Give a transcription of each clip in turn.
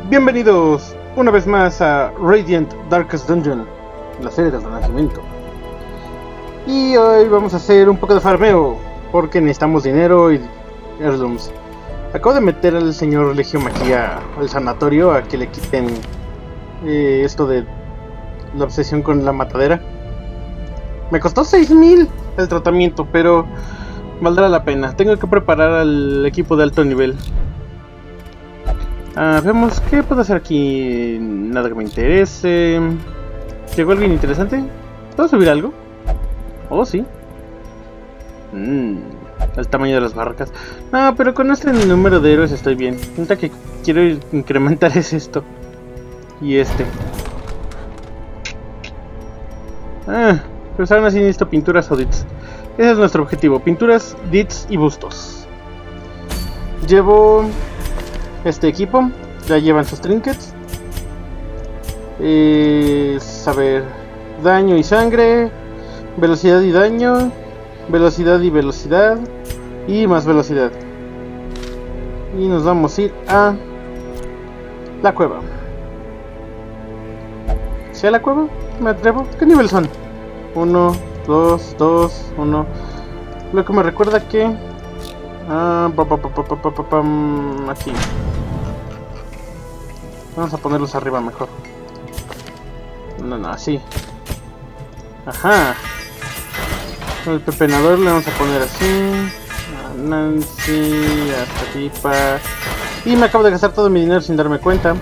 Bienvenidos una vez más a Radiant Darkest Dungeon, la serie del Renacimiento. Y hoy vamos a hacer un poco de farmeo, porque necesitamos dinero y heirlooms. Acabo de meter al señor Legium aquí al sanatorio a que le quiten esto de la obsesión con la matadera. Me costó 6,000 el tratamiento, pero valdrá la pena. Tengo que preparar al equipo de alto nivel. Vemos qué puedo hacer aquí. Nada que me interese. ¿Llegó alguien interesante? ¿Puedo subir algo? Oh, sí. El tamaño de las barracas. No, pero con este número de héroes estoy bien. Lo que quiero incrementar es esto. Y este. Pero aún así necesito pinturas o dits. Ese es nuestro objetivo. Pinturas, dits y bustos. Llevo este equipo. Ya llevan sus trinkets. Saber. Daño y sangre. Velocidad y daño. Velocidad y velocidad. Y más velocidad. Y nos vamos a ir a la cueva. ¿Sea la cueva? ¿Me atrevo? ¿Qué nivel son? 1, 2, 2, 1. Lo que me recuerda que... aquí. Vamos a ponerlos arriba mejor. No, así. Ajá. El pepenador le vamos a poner así. A Nancy, a esta tipa. Y me acabo de gastar todo mi dinero sin darme cuenta.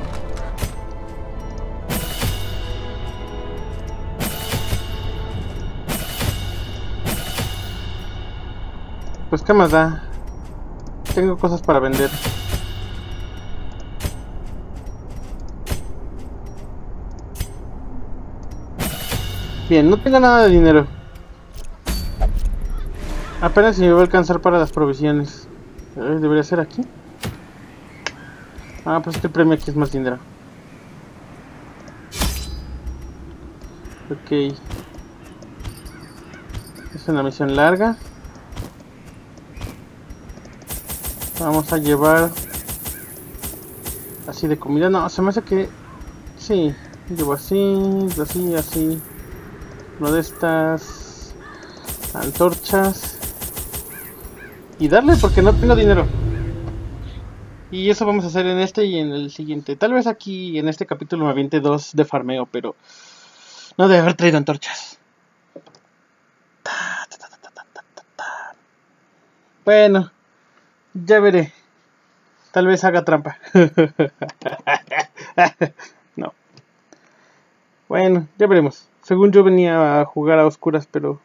Pues qué más da. Tengo cosas para vender. Bien, no tengo nada de dinero. Apenas si me va a alcanzar para las provisiones. Debería ser aquí. Pues este premio aquí es más dinero. Ok. Es una misión larga. Vamos a llevar así de comida. No, se me hace que sí. Llevo así, así, así. Uno de estas antorchas. Y darle porque no tengo dinero. Y eso vamos a hacer en este y en el siguiente. Tal vez aquí en este capítulo me aviente 2 de farmeo, pero no debe haber traído antorchas. Bueno, ya veré. Tal vez haga trampa. No. Bueno, ya veremos. Según yo venía a jugar a oscuras, pero...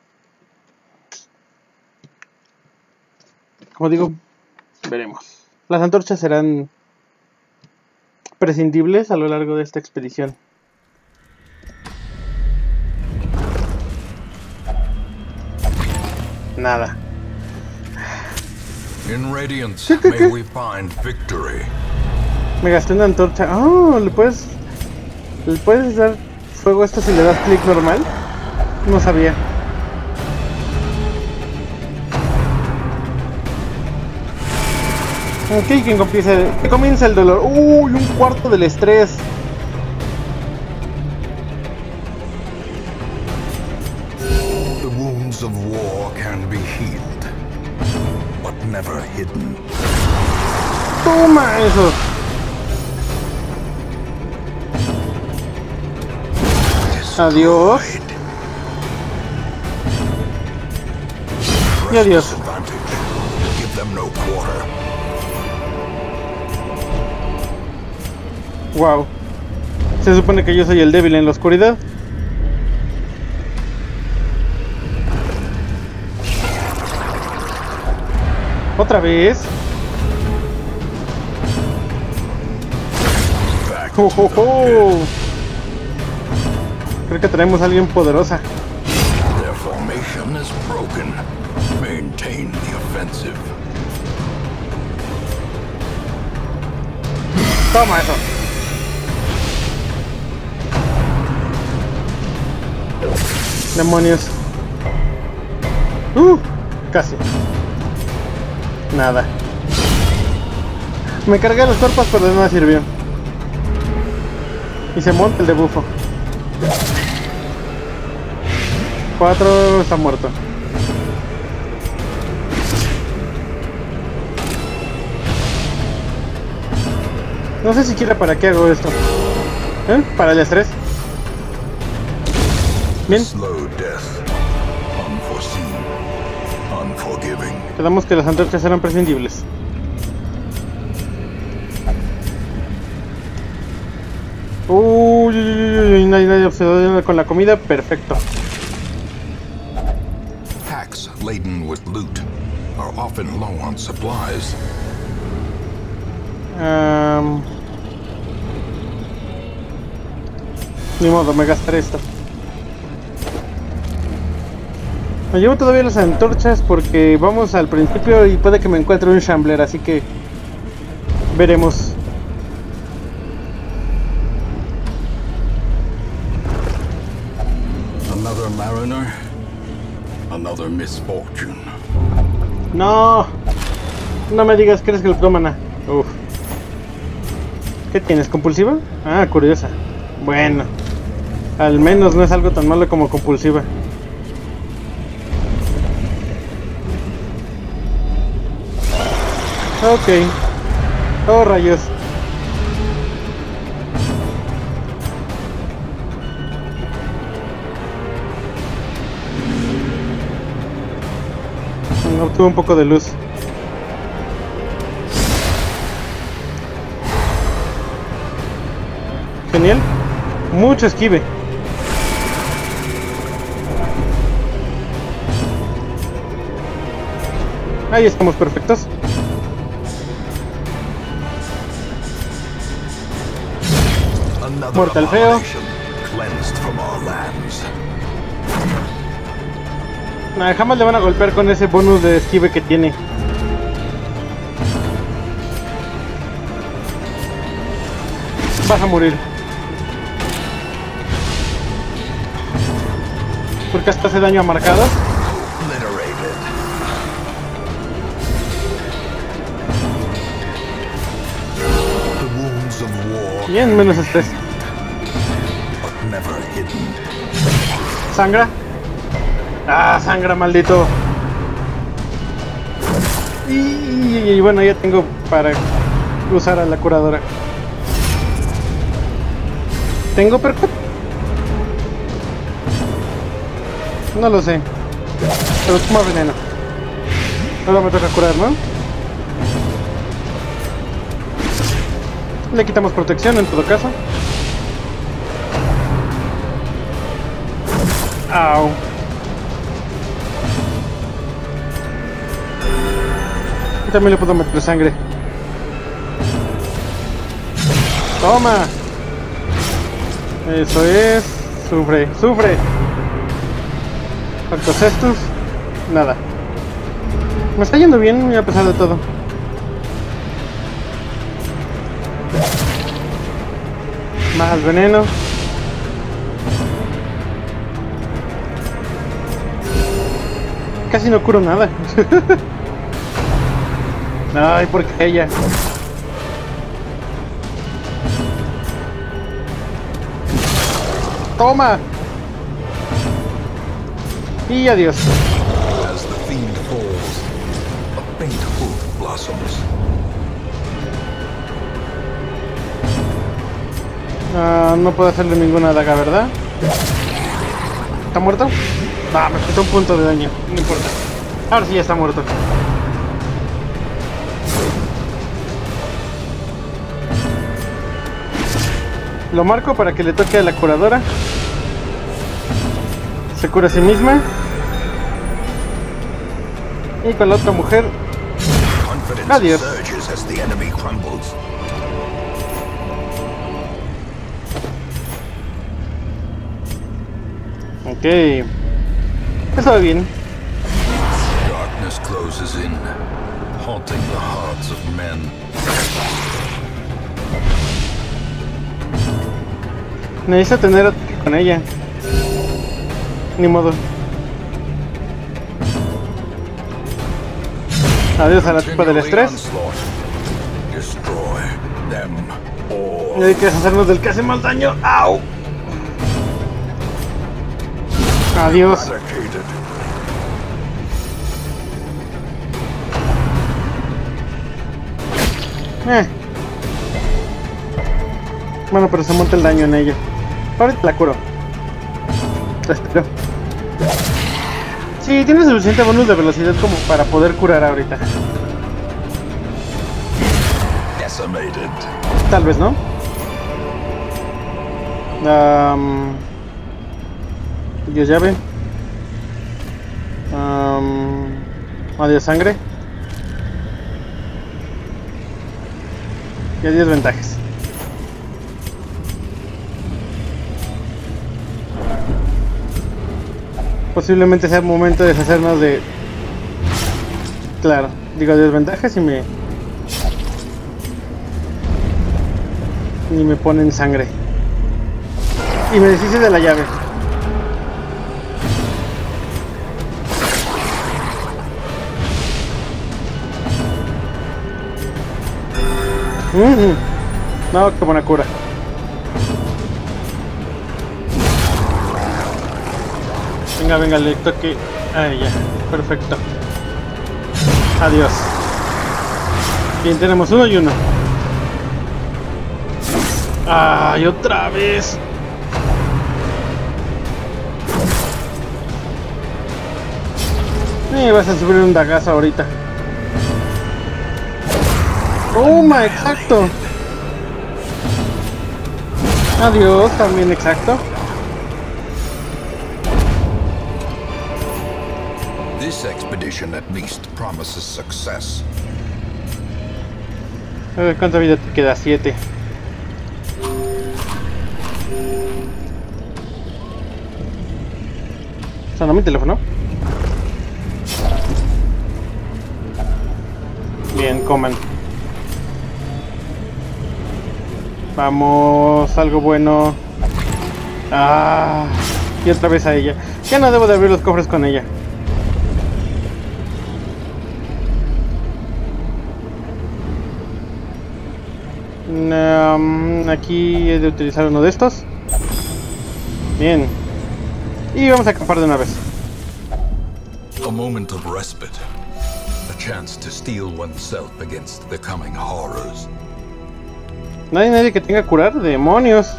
como digo, veremos. Las antorchas serán prescindibles a lo largo de esta expedición. Nada. In Radiance, may we find victory. Me gasté una antorcha. ¿Le puedes dar fuego a esto si le das clic normal? No sabía. Ok, que comienza el dolor. Uy, un cuarto del estrés. The wounds of war can be healed, but never hidden. Toma eso. Adiós. Y adiós. Give them no quarter. Wow. Se supone que yo soy el débil en la oscuridad. Otra vez. Creo que tenemos a alguien poderosa. Their formation is broken. Maintain the offensive. Toma eso. Demonios. Casi. Nada. Me cargué los cuerpos, pero de nada sirvió. Y se monta el de bufo. 4 está muerto. No sé siquiera para qué hago esto. Para el estrés. Bien. Quedamos que las antorchas eran prescindibles. Uy, nadie obsedado con la comida. Perfecto. Packs laden with loot are often low on supplies. Ni modo, me gastaré esto. Me llevo todavía las antorchas porque vamos al principio y puede que me encuentre un Shambler, así que veremos. Another mariner, another misfortune. No, no me digas que eres cleptómana. Uf. ¿Qué tienes? ¿Compulsiva? Ah, curiosa. Bueno, al menos no es algo tan malo como compulsiva. Ok. Oh, rayos. Obtuve un poco de luz. Genial. Mucho esquive. Ahí estamos perfectos. Muerto el feo. Nah, jamás le van a golpear con ese bonus de esquive que tiene. Vas a morir. Porque hasta hace daño a marcados. Bien, menos estrés. ¿Sangra? Ah, sangra, maldito. Y bueno, ya tengo para usar a la curadora. ¿Tengo percut? No lo sé. Pero toma veneno. Ahora me toca curar, ¿no? Le quitamos protección en todo caso. Au. Y también le puedo meter sangre. Toma. Eso es. Sufre, sufre. ¿Cuántos estos? Nada. Me está yendo bien a pesar de todo. Más veneno. Casi no curo nada. Ay, porque ella. Toma. Y adiós. As the fiend falls, a faint hope blossoms. No puedo hacerle ninguna daga, ¿verdad? ¿Está muerto? Ah, me quitó un punto de daño. No importa. Ahora sí ya está muerto. Lo marco para que le toque a la curadora. Se cura a sí misma. Y con la otra mujer. Adiós. Ok. Eso va bien. Darkness closes in, haunting the hearts of men. Necesito tener ataque con ella. Ni modo. Adiós a la tipa del estrés. Destroy them All Hay que deshacernos del que hace más daño. ¡Au! Adiós. eradicated. Bueno, pero se monta el daño en ella. Ahorita la curo. La espero. Sí, tiene suficiente bonus de velocidad como para poder curar ahorita. Decimated. Tal vez, ¿no? Dios llave. Adiós sangre. Y adiós ventajas. Posiblemente sea el momento de deshacernos de... Claro, digo adiós ventajas y me... Y me ponen sangre. Y me deshice de la llave. No, qué buena cura. Venga, venga, le toque. Ahí ya, perfecto. Adiós. Bien, tenemos uno y uno. ¡Ay, otra vez! Vas a subir un dagazo ahorita. ¡Toma! ¡Exacto! Adiós, también exacto. This expedition at least promises success. A ver, ¿cuánta vida te queda? 7. Sonó mi teléfono. Bien, coman. Vamos, algo bueno. Ah, y otra vez a ella. Ya no debo de abrir los cofres con ella. Aquí he de utilizar uno de estos. Bien. Y vamos a acampar de una vez. A moment of respite. A chance to steel oneself against the coming horrors. No hay nadie que tenga curar. ¡Demonios!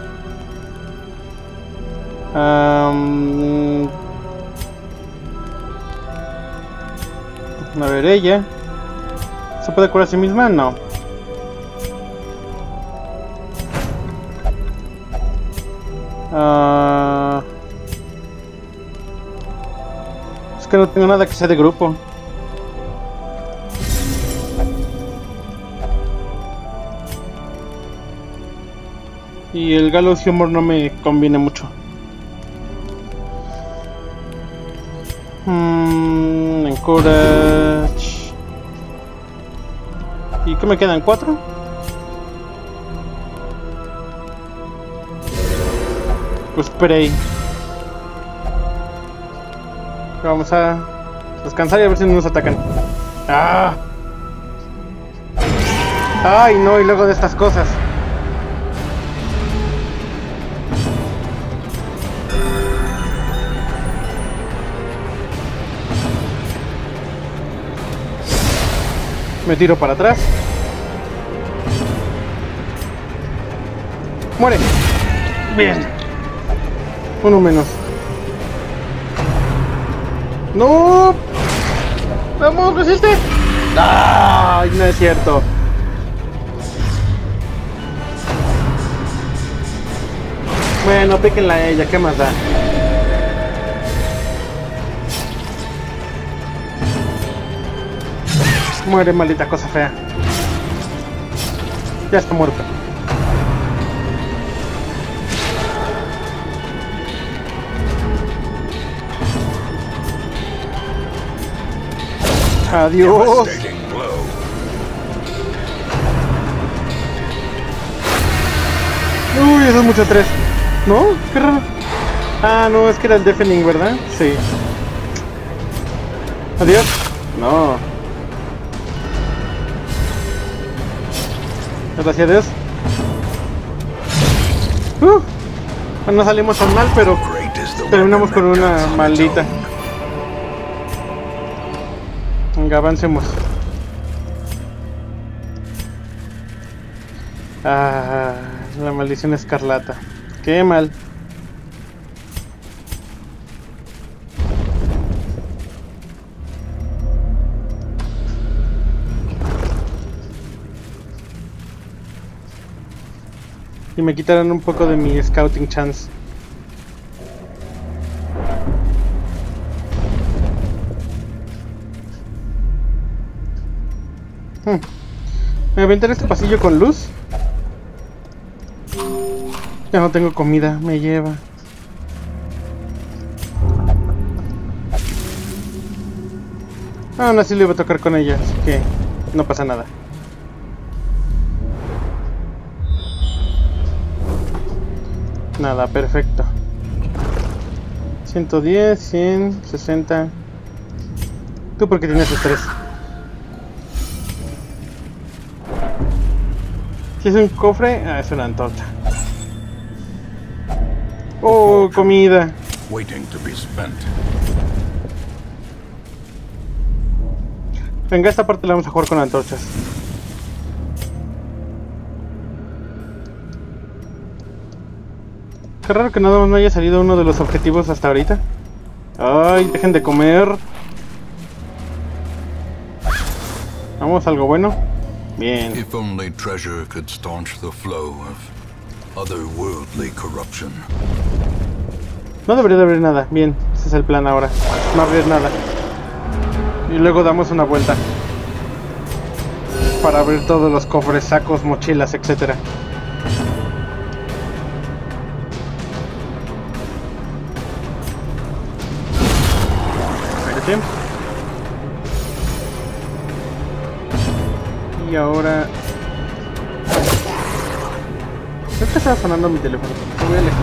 A ver, ella. ¿Se puede curar a sí misma? No. Es que no tengo nada que sea de grupo. Y el Gallows Humor no me conviene mucho. Encourage. ¿Y qué me quedan? ¿4? Pues spray. Vamos a descansar y a ver si no nos atacan. ¡Ah! ¡Ay, no! Y luego de estas cosas. Me tiro para atrás. ¡Muere! Bien. Uno menos. ¡No! ¡Vamos, resiste! ¡Ay, no es cierto! Bueno, píquenla a ella, ¿qué más da? Muere, maldita cosa fea. Ya está muerta. Adiós. Devastating blow. Uy, eso es mucho 3. ¿No? Qué raro. Ah, no, es que era el deafening, ¿verdad? Sí. Adiós. No. Gracias a Dios. No salimos tan mal, pero terminamos con una maldita. Venga, avancemos. Ah, la maldición escarlata. Qué mal. Y me quitaron un poco de mi scouting chance. Me aventaré este pasillo con luz. Ya no tengo comida, me lleva. Aún así le voy a tocar con ella, así que no pasa nada. Nada, perfecto. 110, 100, 60. Tú porque tienes estrés. Si es un cofre, es una antorcha. Oh, comida. Venga, esta parte la vamos a jugar con antorchas. Qué raro que no haya salido uno de los objetivos hasta ahorita. Ay, dejen de comer. Vamos, algo bueno. Bien. If only treasure could staunch the flow of otherworldly corruption. No debería de haber nada. Bien, ese es el plan ahora. No abrir nada. Y luego damos una vuelta para abrir todos los cofres, sacos, mochilas, etcétera. Y ahora... Creo que estaba sonando mi teléfono. Me voy a alejar.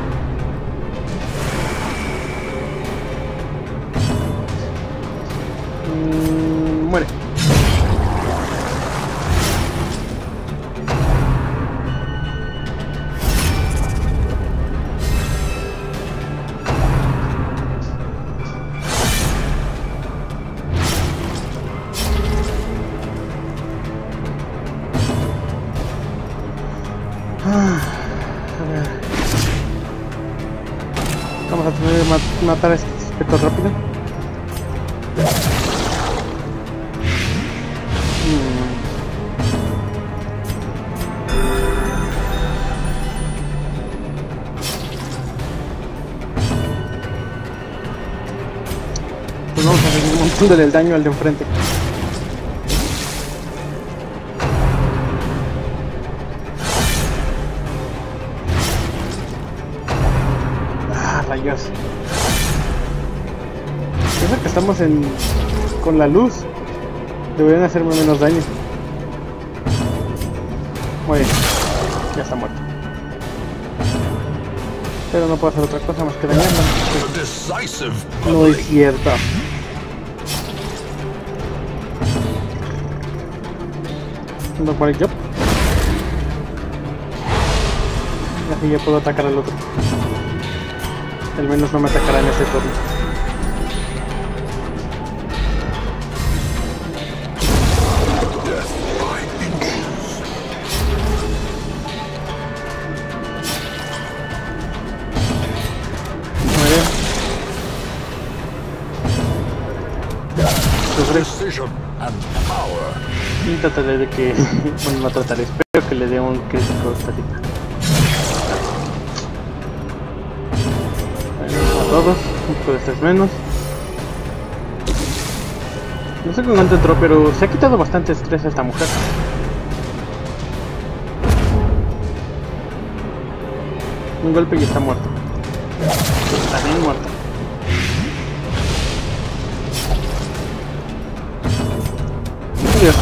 Muere. Vamos a tener que matar a este sujeto rápido. Pues vamos a seguir montándole el daño al de enfrente. Rayos. Pienso que estamos con la luz. Deberían hacerme menos daño. Muy bien. Ya está muerto. Pero no puedo hacer otra cosa más que dañarlo. No es cierto. No por el job. Y así ya puedo atacar al otro. Al menos no me atacará en ese turno. Y trataré de que... bueno, no trataré, espero que le dé un crítico estático. Todos, un poco de estrés menos. No sé con cuánto entró, pero se ha quitado bastante estrés a esta mujer. Un golpe y está muerto. También muerto. Dios.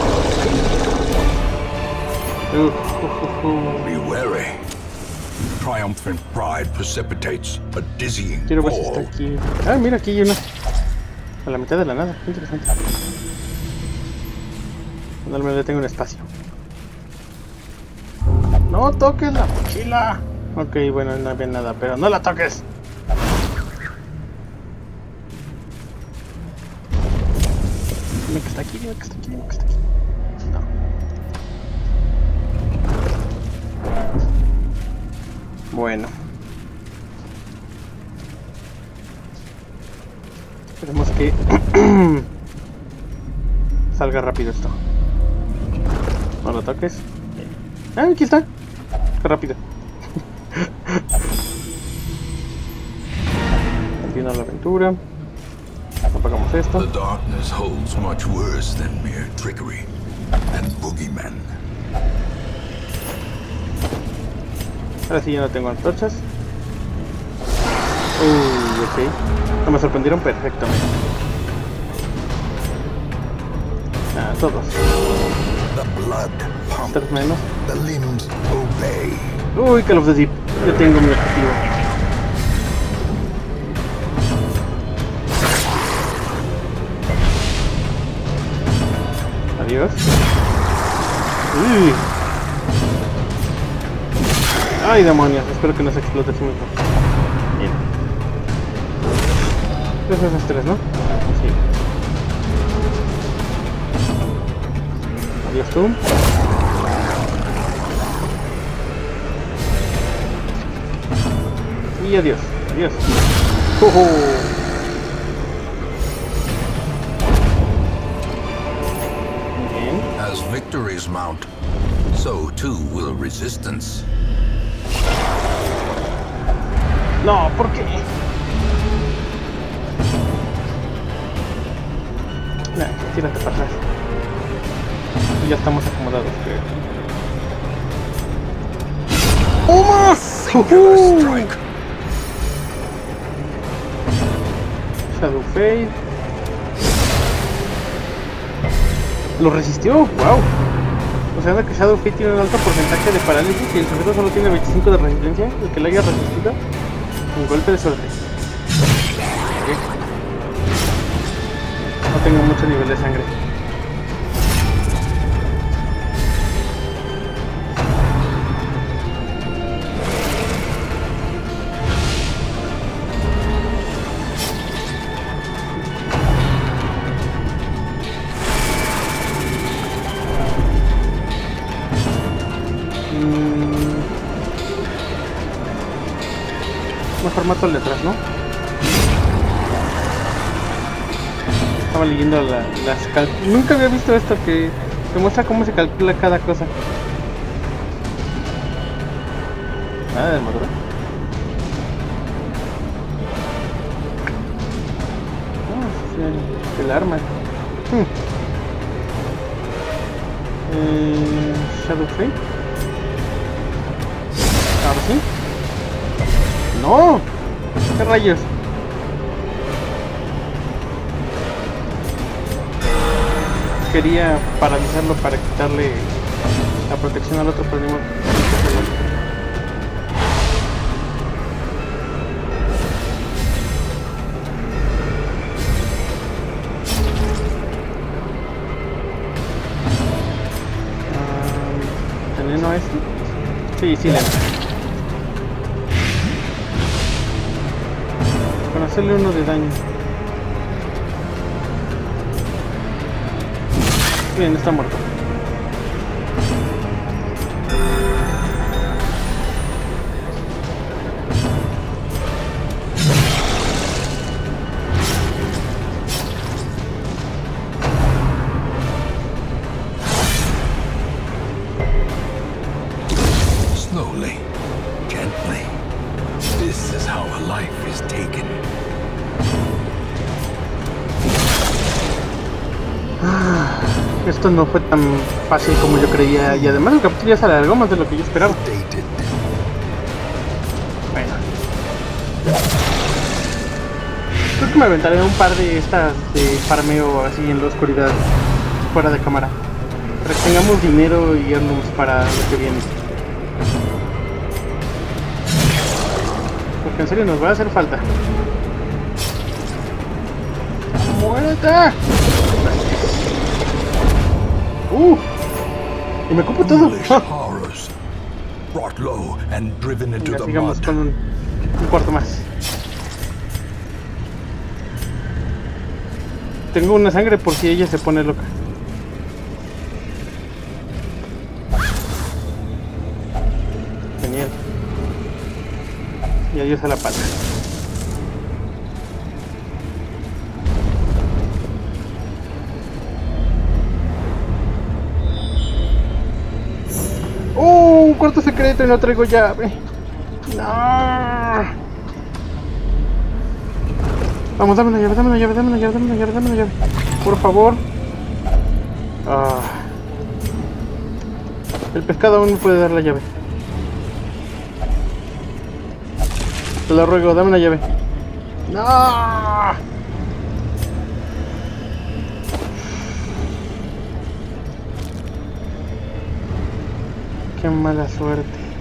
Be wary. Triumphant pride precipitates a dizzying Quiero ver si está fall. aquí. Ah, mira, aquí hay una. A la mitad de la nada. Qué interesante. Al menos le tengo un espacio. No toques la mochila. Ok, bueno, no había nada, pero no la toques. Dime que está aquí, dime que está aquí, dime que está aquí. No. Bueno. Esperemos que salga rápido esto. No lo toques. Ah, aquí está. Qué rápido. Continúa la aventura. Apagamos esto. The darkness holds much worse than mere trickery and boogeymen. Ahora sí ya no tengo antorchas. Uy, ok. No me sorprendieron perfectamente. Ah, todos. The blood pump. Tres menos. The limbs obey. Uy, Call of the Deep. Yo tengo mi objetivo. Adiós. Uy. Ay, demonios. Espero que no se explote así mismo. Bien. Esas tres, ¿no? Sí. Adiós tú. Y adiós. Adiós. ¡Oh! Bien. As victories mount, so too will resistance. No, ¿por qué? Nah, tírate para atrás. Y ya estamos acomodados, creo. ¡Oh, Singular strike. Shadow Fade. Lo resistió, wow. O sea, que Shadow Fade tiene un alto porcentaje de parálisis y el sujeto solo tiene 25 de resistencia. El que le haya resistido un golpe de suerte. Okay. No tengo mucho nivel de sangre. Mejor mato letras, ¿no? Estaba leyendo las nunca había visto esto que te muestra cómo se calcula cada cosa. Nada de armadura. El arma. Shadow Fade. Ahora sí. ¡No! ¿Qué rayos? Quería paralizarlo para quitarle la protección al otro, pero ni modo. ¿Veneno a este? Sí, sí le entra. Con hacerle uno de daño. Bien, está muerto. Slowly, gently. This is how a life is taken. Esto no fue tan fácil como yo creía y además el capítulo ya se alargó más de lo que yo esperaba. Bueno. Creo que me aventaré un par de estas de farmeo así en la oscuridad, fuera de cámara. Para que tengamos dinero y heirlooms para lo que viene. Porque en serio nos va a hacer falta. ¡Muérete! Y me ocupo todo. brought low and driven into Venga, the sigamos mud. con un cuarto más. Tengo una sangre por si ella se pone loca. Genial. Y adiós a la pata. Un cuarto secreto y no traigo llave. No. Vamos, dame una llave, dame una llave, dame una llave, dame una llave, dame una llave. Por favor. Ah. El pescado aún me puede dar la llave. Te lo ruego, dame una llave. No. Qué mala suerte.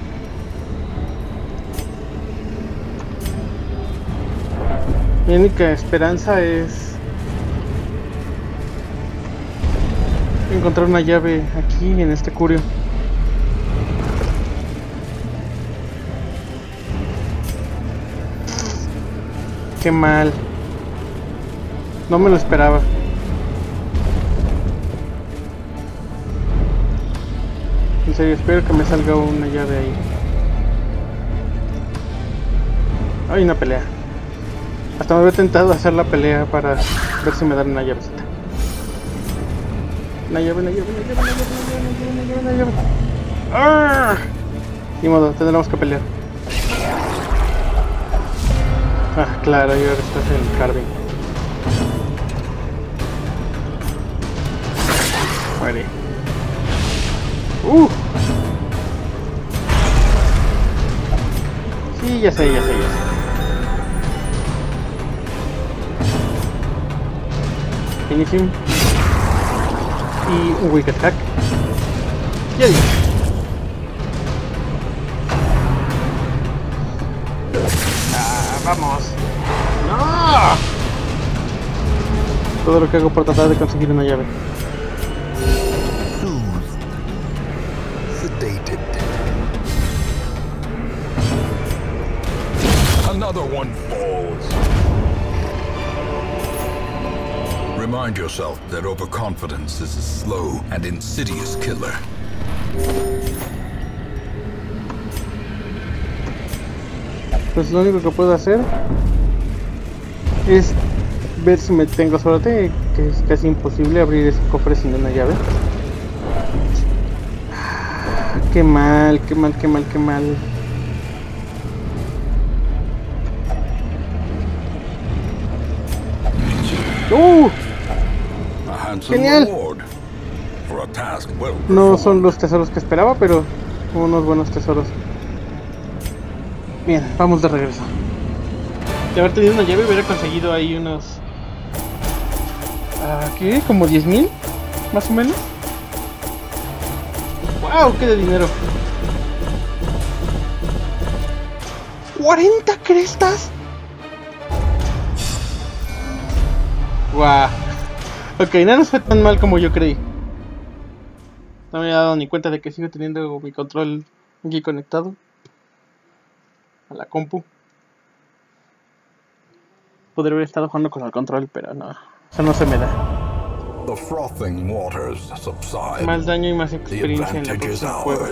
Mi única esperanza es encontrar una llave aquí en este curio. Qué mal. No me lo esperaba. En serio, espero que me salga una llave ahí. Hay una pelea. Hasta me había tentado hacer la pelea para ver si me dan una llavecita. Una llave, una llave, una llave, una llave, una llave, una llave. ¡Ah! Ni modo, tendremos que pelear. Ah, claro, y ahora estás en Carving. Muere. Sí, ya sé, ya sé, ya sé. Finish him. Y un wicked hack. Ya dije. Vamos. ¡No! Todo lo que hago por tratar de conseguir una llave. Sedated. Another one falls. Remind yourself that overconfidence is a slow and insidious killer. Pues lo único que puedo hacer es ver si me tengo suerte, que es casi imposible abrir ese cofre sin una llave. Qué mal, qué mal, qué mal, qué mal. Genial. No son los tesoros que esperaba, pero unos buenos tesoros. Bien, vamos de regreso. De haber tenido una llave hubiera conseguido ahí unos... ¿qué? ¿Como 10,000? Más o menos. ¡Wow! ¡Qué de dinero! ¡40 crestas! ¡Wow! Ok, nada nos fue tan mal como yo creí. No me había dado ni cuenta de que sigo teniendo mi control aquí conectado a la compu. Podría haber estado jugando con el control, pero no, eso no se me da. The frothing waters subside. Más daño y más experiencia en la próxima juego.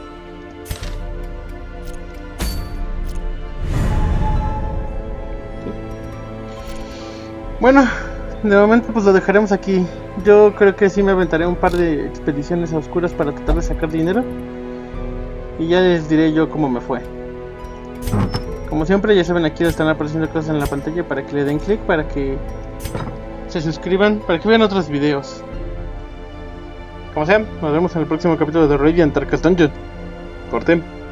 Bueno, de momento pues lo dejaremos aquí. Yo creo que sí me aventaré un par de expediciones a oscuras para tratar de sacar dinero. Y ya les diré yo cómo me fue. Como siempre, ya saben, aquí están apareciendo cosas en la pantalla para que le den clic, para que se suscriban, para que vean otros videos. Como sea, nos vemos en el próximo capítulo de Radiant Darkest Dungeon. Corten.